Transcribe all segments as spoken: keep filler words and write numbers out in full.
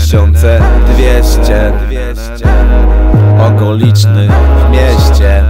tysiące dwieście okolicznych w mieście.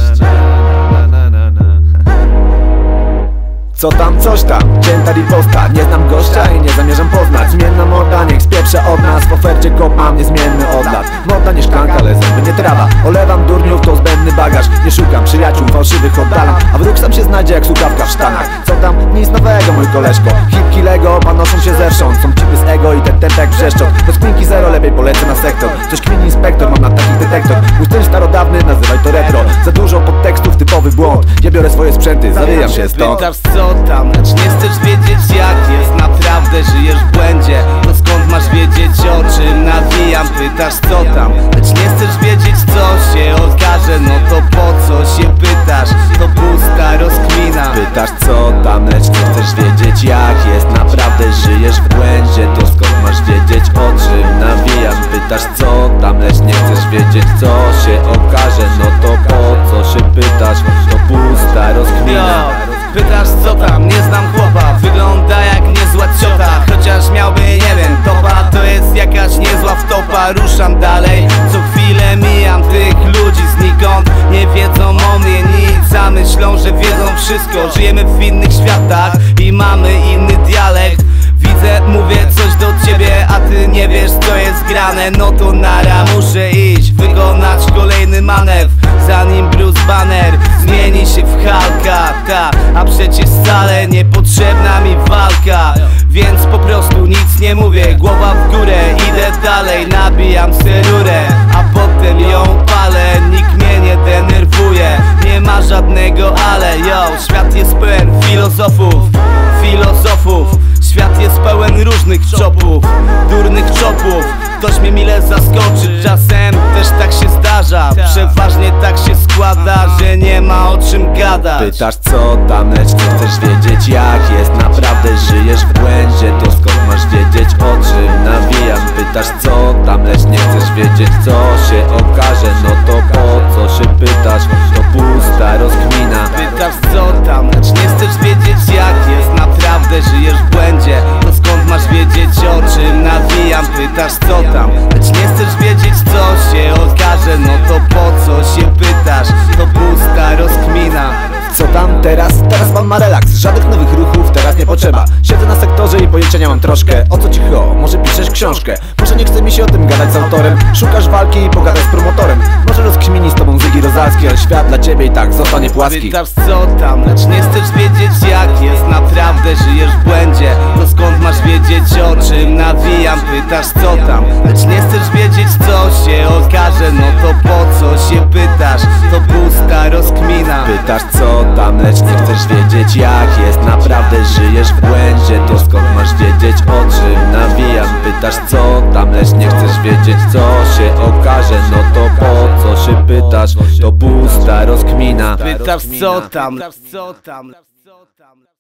Co tam, coś tam, cięta riposta. Nie znam gościa i nie zamierzam poznać. Zmienna morda, niech spieprze od nas. W ofercie kop mam niezmienny od lat. Morda nie szklanka, ale zęby nie trawa. Olewam durniów, to zbędny bagaż. Nie szukam przyjaciół fałszywych oddalam, a wróg sam się znajdzie jak słuchawka w sztanach. Co tam, nic nowego mój koleżko. Hipki Lego panoszą się zewsząd. Są cipy z ego i ten tempek wrzeszczą. Bez kminki zero, lepiej polecę na sektor. Coś kmini inspektor, mam na takich detektor. Mój styl starodawny, nazywaj to retro. Za dużo podtekstów, typowy błąd. Ja biorę swoje sprzęty, zawijam się stąd. Co tam, lecz nie chcesz wiedzieć jak jest naprawdę, żyjesz w błędzie. To skąd masz wiedzieć o czym nawijam? Pytasz co tam, lecz nie chcesz wiedzieć co się okaże. No to po co się pytasz? To pusta rozkmina. Pytasz co tam, lecz nie chcesz wiedzieć jak jest naprawdę, żyjesz w błędzie. To skąd masz wiedzieć o czym nawijam? Pytasz co tam, lecz nie chcesz wiedzieć co się okaże. No to po co się pytasz? To pusta rozkmina. Pytasz co tam, nie znam chłopa. Wygląda jak niezła ciota, chociaż miałby, nie wiem, topa. To jest jakaś niezła wtopa. Ruszam dalej, co chwilę mijam tych ludzi znikąd. Nie wiedzą o mnie nic, a myślą, że wiedzą wszystko. Żyjemy w innych światach i mamy inny dialekt. Widzę, mówię coś do ciebie, a ty nie wiesz co jest grane. No to nara, muszę iść, wykonać kolejny manewr, zanim Bruce Banner zmieni się w Hulka. Ta, a przecież wcale niepotrzebna mi walka, więc po prostu nic nie mówię. Głowa w górę, idę dalej, nabijam serurę, a potem ją palę. Nikt mnie nie denerwuje, nie ma żadnego ale. Yo, świat jest pełen filozofów, filozofów. Świat jest pełen różnych czopów, durnych czopów. Ktoś mnie mile zaskoczy, czasem też tak się zdarza. Przeważnie tak się składa, że nie ma o czym gadać. Pytasz co tam, lecz nie chcesz wiedzieć jak jest naprawdę, żyjesz w błędzie. To skąd masz wiedzieć o czym nawijam? Pytasz co tam, lecz nie chcesz wiedzieć co się okaże. No to po co się pytasz? To pusta rozkmina. Pytasz co tam, lecz nie chcesz wiedzieć jak jest naprawdę, żyjesz w błędzie. To skąd masz wiedzieć o czym nawijam? Pytasz co tam, lecz nie chcesz wiedzieć co się okaże. No to po co się pytasz? To pusta rozkmina. Co tam teraz? Teraz pan ma relaks, żadnych nowych ruchów teraz nie potrzeba. Siedzę na sektorze i pojęcia nie mam troszkę. O co ci cho? Może piszesz książkę? Może nie chce mi się o tym gadać z autorem. Szukasz walki i pogadaj z promotorem. Może rozkmini z tobą Zygi Rozalski, ale świat dla ciebie i tak zostanie płaski. Pytasz co tam, lecz nie chcesz wiedzieć jak jest naprawdę, żyjesz w błędzie. To skąd masz wiedzieć o czym nawijam? Pytasz co tam, lecz nie chcesz wiedzieć co się okaże. No to po co się pytasz? To pusta rozkmina. Pytasz co tam, lecz nie chcesz wiedzieć jak jest naprawdę, żyjesz w błędzie. To skąd masz wiedzieć o czym nawijam? Pytasz co tam, lecz nie chcesz wiedzieć co się okaże. No to po co się pytasz? To pusta rozkmina. Pytasz co tam, co tam.